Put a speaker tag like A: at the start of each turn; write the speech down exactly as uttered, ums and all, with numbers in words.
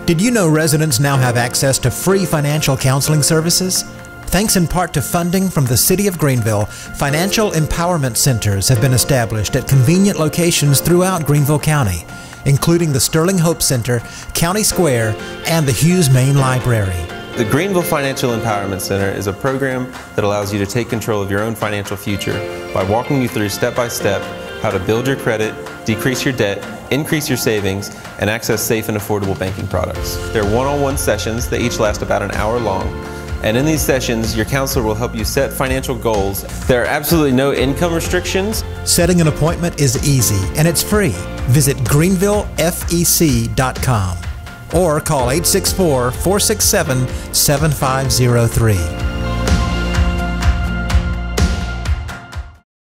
A: Did you know residents now have access to free financial counseling services? Thanks in part to funding from the City of Greenville, financial empowerment centers have been established at convenient locations throughout Greenville County, including the Sterling Hope Center, County Square, and the Hughes Main Library.
B: The Greenville Financial Empowerment Center is a program that allows you to take control of your own financial future by walking you through step-by-step how to build your credit, decrease your debt, increase your savings, and access safe and affordable banking products. There are one-on-one sessions that each last about an hour long. And in these sessions, your counselor will help you set financial goals. There are absolutely no income restrictions.
A: Setting an appointment is easy and it's free. Visit greenville f e c dot com or call eight six four, four six seven, seven five zero three.